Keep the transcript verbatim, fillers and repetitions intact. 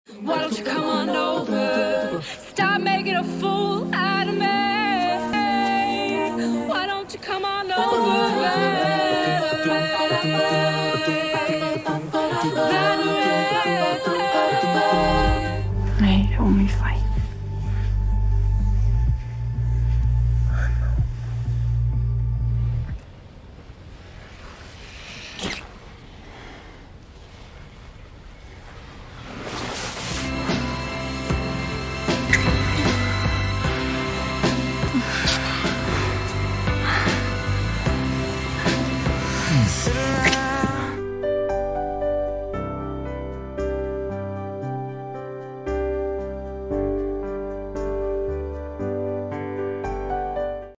Why don't you come on over? Stop making a fool out of me. Why don't you come on over? I hate it when we fight. Sitting